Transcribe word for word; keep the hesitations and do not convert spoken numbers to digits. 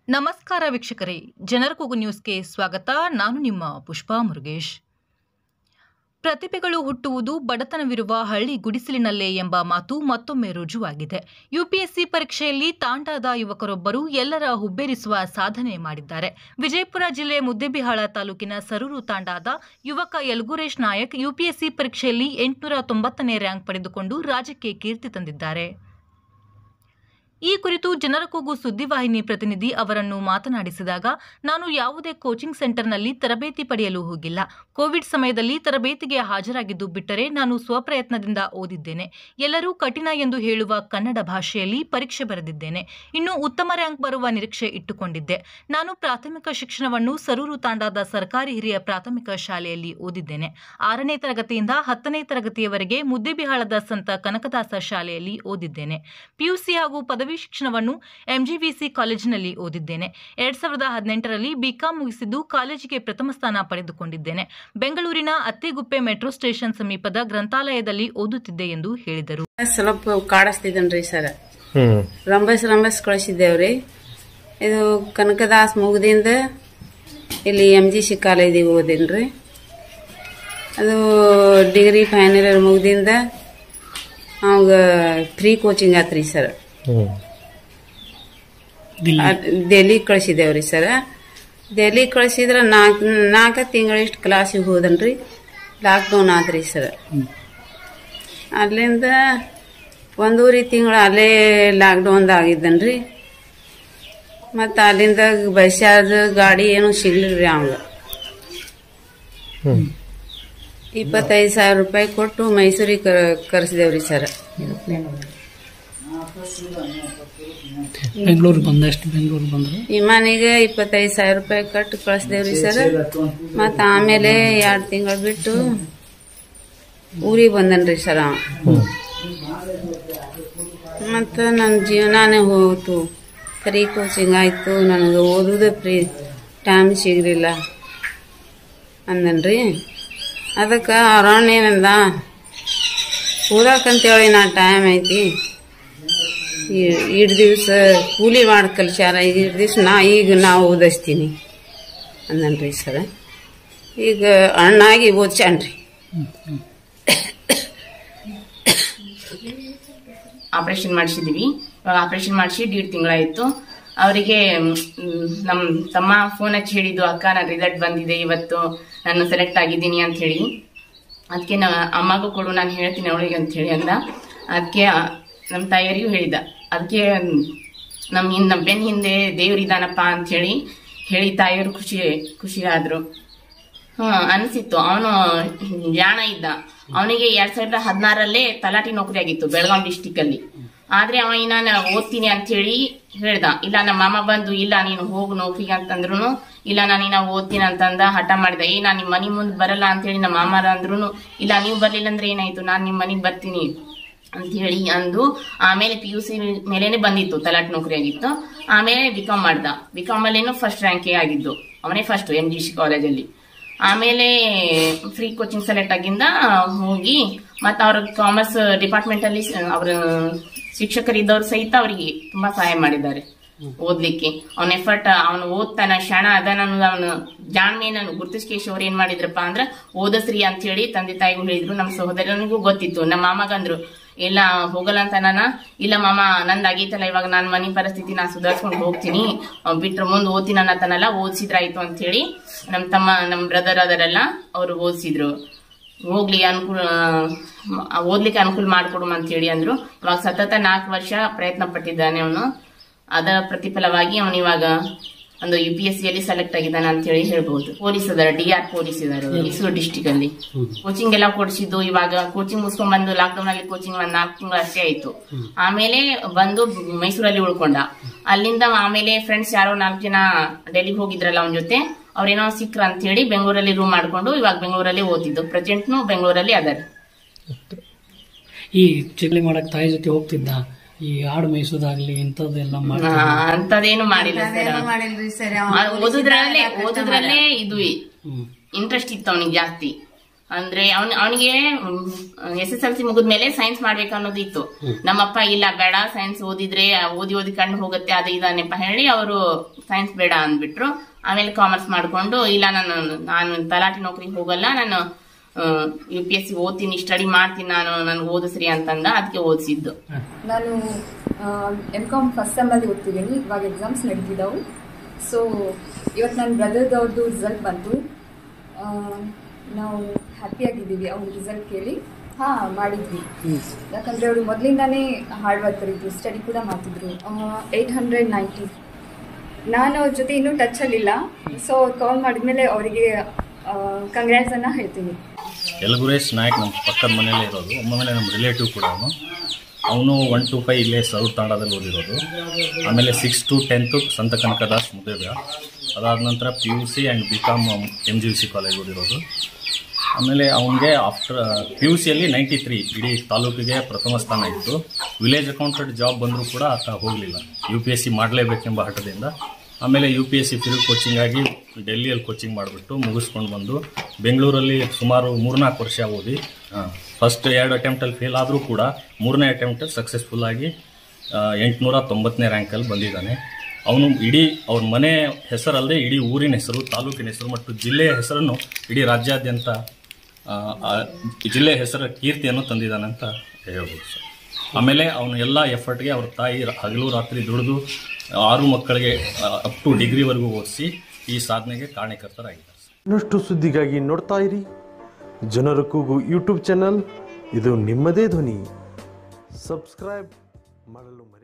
ನಮಸ್ಕಾರ ವೀಕ್ಷಕರೇ, ಜನರ ಕೂಗು ನ್ಯೂಸ್ಗೆ ಸ್ವಾಗತ. ನಾನು ನಿಮ್ಮ ಪುಷ್ಪಾ ಮುರುಗೇಶ್. ಪ್ರತಿಭೆಗಳು ಹುಟ್ಟುವುದು ಬಡತನವಿರುವ ಹಳ್ಳಿ ಗುಡಿಸಲಿನಲ್ಲೇ ಎಂಬ ಮಾತು ಮತ್ತೊಮ್ಮೆ ರುಜುವಾಗಿದೆ. ಯುಪಿಎಸ್ಸಿ ಪರೀಕ್ಷೆಯಲ್ಲಿ ತಾಂಡಾದ ಯುವಕರೊಬ್ಬರು ಎಲ್ಲರ ಹುಬ್ಬೇರಿಸುವ ಸಾಧನೆ ಮಾಡಿದ್ದಾರೆ. ವಿಜಯಪುರ ಜಿಲ್ಲೆ ಮುದ್ದೇಬಿಹಾಳ ತಾಲೂಕಿನ ಸರೂರು ತಾಂಡಾದ ಯುವಕ ಯಲಗುರೇಶ್ ನಾಯಕ್ ಯುಪಿಎಸ್ಸಿ ಪರೀಕ್ಷೆಯಲ್ಲಿ ಎಂಟುನೂರ ತೊಂಬತ್ತನೇ ರ್ಯಾಂಕ್ ಪಡೆದುಕೊಂಡು ರಾಜ್ಯಕ್ಕೆ ಕೀರ್ತಿ ತಂದಿದ್ದಾರೆ. ಈ ಕುರಿತು ಜನರ ಕೂಗು ಸುದ್ದಿವಾಹಿನಿ ಪ್ರತಿನಿಧಿ ಅವರನ್ನು ಮಾತನಾಡಿಸಿದಾಗ, ನಾನು ಯಾವುದೇ ಕೋಚಿಂಗ್ ಸೆಂಟರ್ನಲ್ಲಿ ತರಬೇತಿ ಪಡೆಯಲು ಹೋಗಿಲ್ಲ. ಕೋವಿಡ್ ಸಮಯದಲ್ಲಿ ತರಬೇತಿಗೆ ಹಾಜರಾಗಿದ್ದು ಬಿಟ್ಟರೆ ನಾನು ಸ್ವಪ್ರಯತ್ನದಿಂದ ಓದಿದ್ದೇನೆ. ಎಲ್ಲರೂ ಕಠಿಣ ಎಂದು ಹೇಳುವ ಕನ್ನಡ ಭಾಷೆಯಲ್ಲಿ ಪರೀಕ್ಷೆ ಬರೆದಿದ್ದೇನೆ. ಇನ್ನು ಉತ್ತಮ ರ್ಯಾಂಕ್ ಬರುವ ನಿರೀಕ್ಷೆ ಇಟ್ಟುಕೊಂಡಿದ್ದೆ. ನಾನು ಪ್ರಾಥಮಿಕ ಶಿಕ್ಷಣವನ್ನು ಸರೂರು ತಾಂಡಾದ ಸರ್ಕಾರಿ ಹಿರಿಯ ಪ್ರಾಥಮಿಕ ಶಾಲೆಯಲ್ಲಿ ಓದಿದ್ದೇನೆ. ಆರನೇ ತರಗತಿಯಿಂದ ಹತ್ತನೇ ತರಗತಿಯವರೆಗೆ ಮುದ್ದೇಬಿಹಾಳದ ಸಂತ ಕನಕದಾಸ ಶಾಲೆಯಲ್ಲಿ ಓದಿದ್ದೇನೆ. ಪಿಯುಸಿ ಹಾಗೂ ಪದವಿ ಶಿಕ್ಷಣವನ್ನು ಎಂಜಿವಿಸಿ ಕಾಲೇಜಿನಲ್ಲಿ ಓದಿದ್ದೇನೆ. ಎರಡ್ ಸಾವಿರದ ಹದಿನೆಂಟರಲ್ಲಿ ಬಿಕಾಂ ಮುಗಿಸಿದ್ದು ಕಾಲೇಜಿಗೆ ಪ್ರಥಮ ಸ್ಥಾನ ಪಡೆದುಕೊಂಡಿದ್ದೇನೆ. ಬೆಂಗಳೂರಿನ ಅತ್ತಿಗುಪ್ಪೆ ಮೆಟ್ರೋ ಸ್ಟೇಷನ್ ಸಮೀಪದ ಗ್ರಂಥಾಲಯದಲ್ಲಿ ಓದುತ್ತಿದ್ದೆ ಎಂದು ಹೇಳಿದರು. ಸ್ವಲ್ಪ ಕಾಡಿಸ್ತಿದ್ದನ್ರಿ ಸರ್, ರಂಬಸ್ ರಂಬಸ್ ಕಳಿಸಿದ್ದೇವ್ರಿ. ಇದು ಕನಕದಾಸ್ ಮುಗ್ದಿಂದ ಇಲ್ಲಿ ಎಂ ಜಿ ಸಿ ಕಾಲೇಜಿಗೆ ಓದಿನ್ರಿ. ಅದು ಡಿಗ್ರಿ ಫೈನಲ್ ಇಯರ್ ಮುಗ್ದಿಂದ ಅವಾಗ ಫ್ರೀ ಕೋಚಿಂಗ್ ಆತ್ರಿ ಸರ್. ದೆಹಲಿ ಕಳಿಸಿದೇವ್ರಿ ಸರ್. ದೆಹಲಿ ಕಳಿಸಿದ್ರ ನಾಲ್ಕು ನಾಲ್ಕು ತಿಂಗಳಿಷ್ಟು ಕ್ಲಾಸಿಗೆ ಹೋದನ್ರಿ. ಲಾಕ್ಡೌನ್ ಆದ್ರಿ ಸರ್. ಅಲ್ಲಿಂದ ಒಂದೂವರೆ ತಿಂಗಳು ಅಲ್ಲೇ ಲಾಕ್ಡೌನ್ ಆಗಿದ್ದನ್ರಿ. ಮತ್ತು ಅಲ್ಲಿಂದ ಬಸ್ಸಾದ ಗಾಡಿ ಏನು ಸಿಗ್ಲಿಲ್ರಿ. ಅವಂಗ ಇಪ್ಪತ್ತೈದು ಸಾವಿರ ರೂಪಾಯಿ ಕೊಟ್ಟು ಮೈಸೂರಿಗೆ ಕರೆಸಿದೇವ್ರಿ ಸರ್. ಬೆಂಗಳೂರು ಬಂದಷ್ಟು ಬೆಂಗಳೂರು ಬಂದ್ರು ವಿಮಾನಿಗೆ ಇಪ್ಪತ್ತೈದು ಸಾವಿರ ರೂಪಾಯಿ ಕಟ್ಟು ಕಳಿಸ್ದೇವ್ರಿ ಸರ್. ಮತ್ತ ಆಮೇಲೆ ಎರಡು ತಿಂಗಳು ಬಿಟ್ಟು ಊರಿಗೆ ಬಂದನ್ರಿ ಸರ್. ಮತ್ತ ನನ್ನ ಜೀವನಾನೇ ಹೋಯ್ತು. ಫ್ರೀ ಕೋಚಿಂಗ್ ಆಯ್ತು, ನನಗೆ ಓದುದ ಫ್ರೀ ಟೈಮ್ ಸಿಗ್ಲಿಲ್ಲ ಅಂದನ್ರಿ. ಅದಕ್ಕೆ ಅವ್ರಣ್ಣೇನಂದ, ಓದಾಕಂತೇಳಿ ನಾ ಟೈಮ್ ಐತಿ, ಇಡ್ ದಿವ್ಸ ಕೂಲಿ ಮಾಡಿ ಕಲ್ಸ್ಯಾರ, ಈಗ ಇಡ್ ದಿವ್ಸ ನಾ ಈಗ ನಾ ಓದಿಸ್ತೀನಿ ಅಂದನ್ರಿ ಸರ್. ಈಗ ಅಣ್ಣಾಗಿ ಓದ್ಸ್ಯಾನ್ರಿ. ಆಪರೇಷನ್ ಮಾಡಿಸಿದೀವಿ. ಆಪರೇಷನ್ ಮಾಡಿಸಿ ದೀಡ್ ತಿಂಗಳಾಯ್ತು. ಅವರಿಗೆ ನಮ್ಮ ತಮ್ಮ ಫೋನ್ ಹಚ್ಚಿ ಹೇಳಿದ್ದು, ಅಕ್ಕ ನನ್ನ ರಿಸಲ್ಟ್ ಬಂದಿದೆ, ಇವತ್ತು ನಾನು ಸೆಲೆಕ್ಟ್ ಆಗಿದ್ದೀನಿ ಅಂತ ಹೇಳಿ. ಅದಕ್ಕೆ ನಾ ಅಮ್ಮಗೂ ಕೊಡು, ನಾನು ಹೇಳ್ತೀನಿ ಅವಳಿಗೆ ಅಂತ ಹೇಳಿ ಅಂದ. ಅದಕ್ಕೆ ನಮ್ಮ ತಾಯಿಯರಿಗೂ ಹೇಳಿದ. ಅದಕ್ಕೆ ನಮ್ಮ ಹಿಂದೆ ನಮ್ಮ ಬೆನ್ನ ಹಿಂದೆ ದೇವ್ರಿದ್ದಾನಪ್ಪ ಅಂತ ಹೇಳಿ ಹೇಳಿ ತಾಯಿಯವರು ಖುಷಿ ಖುಷಿ ಆದ್ರು. ಹ್ಮ್ ಅನಿಸಿತ್ತು. ಅವನು ಜಾಣ ಇದ್ದ. ಅವನಿಗೆ ಎರಡ್ ಸಾವಿರದ ಹದಿನಾರಲ್ಲೇ ತಲಾಟಿ ನೌಕರಿ ಆಗಿತ್ತು ಬೆಳಗಾಂ ಡಿಸ್ಟಿಕ್ ಅಲ್ಲಿ. ಆದ್ರೆ ಅವ ನಾನು ಓದ್ತೀನಿ ಅಂತ ಹೇಳಿ ಹೇಳ್ದ. ಇಲ್ಲ ನಮ್ಮ ಮಾಮ ಬಂದು, ಇಲ್ಲ ನೀನು ಹೋಗು ನೌಕರಿಗೆ ಅಂತಂದ್ರು, ಇಲ್ಲ ನಾನು ಇನ್ನ ಓದ್ತೀನಿ ಅಂತಂದ. ಹಠ ಮಾಡಿದ. ಏ ನಾನ್ ನಿಮ್ ಮನಿ ಮುಂದೆ ಬರಲ್ಲ ಅಂತ ಹೇಳಿ ನಮ್ಮ ಮಾಮಾರ ಅಂದ್ರು. ಇಲ್ಲ ನೀವು ಬರ್ಲಿಲ್ಲ ಅಂದ್ರೆ ಏನಾಯ್ತು, ನಾನ್ ನಿಮ್ ಮನಿಗ್ ಬರ್ತೀನಿ ಅಂತ ಹೇಳಿ ಅಂದು. ಆಮೇಲೆ ಪಿ ಯು ಸಿ ಮೇಲೇನೆ ಬಂದಿತ್ತು, ತಲಾಟಿ ನೌಕರಿ ಆಗಿತ್ತು. ಆಮೇಲೆ ಬಿಕಾಮ್ ಮಾಡ್ದ. ಬಿಕಾಮ್ ಅಲ್ಲೇನು ಫಸ್ಟ್ ರ್ಯಾಂಕೇ ಆಗಿದ್ದು, ಅವನೇ ಫಸ್ಟ್ ಎಂ ಜಿ ಸಿ ಕಾಲೇಜಲ್ಲಿ. ಆಮೇಲೆ ಫ್ರೀ ಕೋಚಿಂಗ್ ಸೆಲೆಕ್ಟ್ ಆಗಿಂದ ಹೋಗಿ ಮತ್ತ ಅವ್ರ ಕಾಮರ್ಸ್ ಡಿಪಾರ್ಟ್ಮೆಂಟ್ ಅಲ್ಲಿ ಅವ್ರ ಶಿಕ್ಷಕರಿದ್ದವ್ರು ಸಹಿತ ಅವರಿಗೆ ತುಂಬಾ ಸಹಾಯ ಮಾಡಿದ್ದಾರೆ ಓದ್ಲಿಕ್ಕೆ. ಅವನ ಎಫರ್ಟ್, ಅವನು ಓದ್ತಾನ, ಶಾಣ ಅದಾನ ಅನ್ನೋದು ಅವನು ಜಾಣ್ಮೆ ನಾನು ಗುರುತಿಸ್ಕೇಶ್ ಅವ್ರು ಏನ್ ಮಾಡಿದ್ರಪ್ಪ ಅಂದ್ರ ಓದಸ್ರಿ ಅಂತ ಹೇಳಿ ತಂದೆ ತಾಯಿಗಳು ಹೇಳಿದ್ರು. ನಮ್ಮ ಸಹೋದರನಿಗೂ ಗೊತ್ತಿತ್ತು. ನಮ್ಮ ಮಾಮಗಂದ್ರು, ಇಲ್ಲ ಹೋಗಲ್ಲ ಅಂತ ನಾನ. ಇಲ್ಲ ಮಾಮ ನಂದ್ ಆಗೈತಲ್ಲ, ಇವಾಗ ನಾನ್ ಮನಿ ಪರಿಸ್ಥಿತಿ ನಾ ಸುಧಾರಿಸ್ಕೊಂಡು ಹೋಗ್ತೀನಿ, ಬಿಟ್ರೆ ಮುಂದ್ ಓದ್ತೀನಿ ಅನ್ನತನಲ್ಲ, ಓದಿಸಿದ್ರಾಯ್ತು ಅಂತ ಹೇಳಿ ನಮ್ ತಮ್ಮ ನಮ್ ಬ್ರದರ್ ಅದರೆಲ್ಲ ಅವ್ರು ಓದಿಸಿದ್ರು. ಹೋಗ್ಲಿ ಅನುಕೂಲ ಓದ್ಲಿಕ್ಕೆ ಅನುಕೂಲ ಮಾಡ್ಕೊಡು ಅಂತ ಹೇಳಿ ಅಂದ್ರು. ಇವಾಗ ಸತತ ನಾಲ್ಕು ವರ್ಷ ಪ್ರಯತ್ನ ಪಟ್ಟಿದ್ದಾನೆ ಅವನು. ಅದರ ಪ್ರತಿಫಲವಾಗಿ ಅವನು ಇವಾಗ ಒಂದು ಯು ಪಿ ಎಸ್ ಸಿ ಅಲ್ಲಿ ಸೆಲೆಕ್ಟ್ ಆಗಿದ್ದಾನೆ ಅಂತ ಹೇಳಿ ಹೇಳ್ಬಹುದು. ಪೊಲೀಸ್ ಅದಾರ, ಡಿ ಆರ್ ಪೊಲೀಸ್ ಇದಾರೆ ಮೈಸೂರು ಡಿಸ್ಟಿಕ್ ಅಲ್ಲಿ. ಕೋಚಿಂಗ್ ಎಲ್ಲ ಕೊಡಿಸಿದ್ದು. ಇವಾಗ ಕೋಚಿಂಗ್ ಮುಗಿಸ್ಕೊಂಡ್ ಬಂದು ಲಾಕ್ಡೌನ್ ಅಲ್ಲಿ ಕೋಚಿಂಗ್ ಒಂದ್ ನಾಲ್ಕು ತಿಂಗಳು ಅಷ್ಟೇ ಆಯ್ತು. ಆಮೇಲೆ ಬಂದು ಮೈಸೂರಲ್ಲಿ ಉಳ್ಕೊಂಡ. ಅಲ್ಲಿಂದ ಆಮೇಲೆ ಫ್ರೆಂಡ್ಸ್ ಯಾರೋ ನಾಲ್ಕು ಜನ ಡೆಲ್ಲಿಗೆ ಹೋಗಿದ್ರಲ್ಲ ಅವನ ಜೊತೆ, ಅವ್ರೇನೋ ಸಿಕ್ರ ಅಂತ ಹೇಳಿ ಬೆಂಗಳೂರಲ್ಲಿ ರೂಮ್ ಮಾಡ್ಕೊಂಡು ಇವಾಗ ಬೆಂಗಳೂರಲ್ಲಿ ಓದಿದ್ದು. ಪ್ರೆಸೆಂಟ್ನು ಬೆಂಗಳೂರಲ್ಲಿ ಅದಾರೆ. ಈ ಚಿಗ್ಲಿ ಮಾಡಕ್ ತಾಯಿ ಜೊತೆ ಹೋಗ್ತಿದ್ದ, ಈ ಆಡು ಮೇಯಿಸೋದಾಗ್ಲಿ ಇಂಥದ್ದೆಲ್ಲ ಅಂತದೇನು ಮಾಡಿಲ್ಲ ಸರ್. ಓದುದ್ರಲ್ಲೇ ಓದುದ್ರಲ್ಲೇ ಇದು ಇಂಟ್ರೆಸ್ಟ್ ಇತ್ತು ಅವನಿಗೆ ಜಾಸ್ತಿ. ಅಂದ್ರೆ ಅವನ್ ಅವನಿಗೆ ಎಸ್ ಎಸ್ ಎಲ್ ಸಿ ಮುಗಿದ್ಮೇಲೆ ಸೈನ್ಸ್ ಮಾಡ್ಬೇಕು ಅನ್ನೋದು ಇತ್ತು. ನಮ್ಮಪ್ಪ ಇಲ್ಲ ಬೇಡ ಸೈನ್ಸ್ ಓದಿದ್ರೆ ಓದಿ ಓದಿ ಕಣ್ಣು ಹೋಗುತ್ತೆ ಅದು ಇದು ನೆಪ ಹೇಳಿ ಅವರು ಸೈನ್ಸ್ ಬೇಡ ಅಂದ್ಬಿಟ್ರು. ಆಮೇಲೆ ಕಾಮರ್ಸ್ ಮಾಡ್ಕೊಂಡು ಇಲ್ಲ ನಾನು ನಾನು ತಲಾಟಿ ನೌಕರಿಗೆ ಹೋಗಲ್ಲ, ನಾನು ಯು ಪಿ ಎಸ್ ಸಿ ಓದ್ತೀನಿ, ಸ್ಟಡಿ ಮಾಡ್ತೀನಿ, ನಾನು ನನ್ಗೆ ಓದಿಸ್ರಿ ಅಂತಂದ. ಅದಕ್ಕೆ ಓದಿಸಿದ್ದು. ನಾನು ಎಂ ಕಾಮ್ ಫಸ್ಟ್ ಸೆಮ್ ಅಲ್ಲಿ ಓದ್ತಿದ್ದೀನಿ. ಇವಾಗ ಎಕ್ಸಾಮ್ಸ್ ನಡೀತಿದ್ದವು. ಸೊ ಇವತ್ತು ನನ್ನ ಬ್ರದರ್ದವ್ರದ್ದು ರಿಸಲ್ಟ್ ಬಂತು. ನಾವು ಹ್ಯಾಪಿಯಾಗಿದ್ದೀವಿ ಅವ್ರ ರಿಸಲ್ಟ್ ಕೇಳಿ. ಹಾಂ ಮಾಡಿದ್ವಿ, ಯಾಕಂದರೆ ಅವರು ಮೊದಲಿಂದಾನೇ ಹಾರ್ಡ್ ವರ್ಕರ್ ಇದ್ರು, ಸ್ಟಡಿ ಕೂಡ ಮಾಡ್ತಿದ್ರು. ಏಯ್ಟ್ ಹಂಡ್ರೆಡ್ ನೈಂಟಿ ನಾನು ಅವ್ರ ಜೊತೆ ಇನ್ನೂ ಟಚಲ್ಲಿಲ್ಲ. ಸೊ ಅವ್ರು ಕಾಲ್ ಮಾಡಿದ್ಮೇಲೆ ಅವರಿಗೆ ಕಂಗ್ರ್ಯಾಟ್ಸನ್ನು ಹೇಳ್ತೀನಿ. ಯಲಗುರೇಶ್ ನಾಯಕ್ ನಮ್ಮ ಪಕ್ಕದ ಮನೆಯಲ್ಲೇ ಇರೋದು, ಆಮೇಲೆ ನಮ್ಮ ರಿಲೇಟಿವ್ ಕೂಡ ಅವನು ಅವನು ಒನ್ ಟು ಫೈವ್ ಇಲ್ಲೇ ಸೌತ್ ತಾಂಡಾದಲ್ಲಿ ಓದಿರೋದು. ಆಮೇಲೆ ಸಿಕ್ಸ್ ಟು ಟೆಂತು ಸಂತ ಕನಕದಾಸ್ ಮುದ್ದೇಬ್ಯಾ. ಅದಾದ ನಂತರ P U C and B com M G V C college ಓದಿರೋದು. ಆಮೇಲೆ ಅವನಿಗೆ ಆಫ್ಟರ್ ಪಿ ಯು ಸಿಯಲ್ಲಿ ನೈಂಟಿ ತ್ರೀ ಇಡೀ ತಾಲೂಕಿಗೆ ಪ್ರಥಮ ಸ್ಥಾನ ಇತ್ತು. ವಿಲೇಜ್ ಅಕೌಂಟೆಂಟ್ ಜಾಬ್ ಬಂದರೂ ಕೂಡ ಆತ ಹೋಗಲಿಲ್ಲ, ಯು ಪಿ ಎಸ್ ಸಿ ಮಾಡಲೇಬೇಕೆಂಬ ಹಠದಿಂದ. ಆಮೇಲೆ ಯು ಪಿ ಎಸ್ ಸಿ ಫಿಲ್ ಕೋಚಿಂಗ್ ಆಗಿ ಡೆಲ್ಲಿಯಲ್ಲಿ ಕೋಚಿಂಗ್ ಮಾಡಿಬಿಟ್ಟು ಮುಗಿಸ್ಕೊಂಡು ಬಂದು ಬೆಂಗಳೂರಲ್ಲಿ ಸುಮಾರು ಮೂರ್ನಾಲ್ಕು ವರ್ಷ ಓದಿ ಫಸ್ಟ್ ಎರಡು ಅಟೆಂಪ್ಟಲ್ಲಿ ಫೇಲ್ ಆದರೂ ಕೂಡ ಮೂರನೇ ಅಟೆಂಪ್ಟಲ್ಲಿ ಸಕ್ಸಸ್ಫುಲ್ಲಾಗಿ ಎಂಟುನೂರ ತೊಂಬತ್ತನೇ ರ್ಯಾಂಕಲ್ಲಿ ಬಂದಿದ್ದಾನೆ. ಅವನು ಇಡೀ ಅವ್ರ ಮನೆ ಹೆಸರಲ್ಲದೆ ಇಡೀ ಊರಿನ ಹೆಸರು, ತಾಲೂಕಿನ ಹೆಸರು ಮತ್ತು ಜಿಲ್ಲೆಯ ಹೆಸರನ್ನು ಇಡೀ ರಾಜ್ಯಾದ್ಯಂತ ಜಿಲ್ಲೆಯ ಹೆಸರ ಕೀರ್ತಿಯನ್ನು ತಂದಿದ್ದಾನೆ ಅಂತ ಹೇಳ್ಬೋದು ಸರ್. ಆಮೇಲೆ ಅವನು ಎಲ್ಲ ಎಫರ್ಟ್ಗೆ ಅವ್ರ ತಾಯಿ ಹಗಲು ರಾತ್ರಿ ದುಡಿದು ಆರು ಮಕ್ಕಳಿಗೆ ಅಪ್ ಟು ಡಿಗ್ರಿವರೆಗೂ ಓದಿಸಿ ಈ ಸಾಧನೆಗೆ ಕಾರಣಕರ್ತರಾಗಿದ್ದಾರೆ. ಇನ್ನಷ್ಟು ಸುದ್ದಿಗಾಗಿ ನೋಡ್ತಾ ಇರಿ ಜನರ ಕೂಗು ಯೂಟ್ಯೂಬ್ ಚಾನಲ್. ಇದು ನಿಮ್ಮದೇ ಧ್ವನಿ. ಸಬ್ಸ್ಕ್ರೈಬ್ ಮಾಡಲು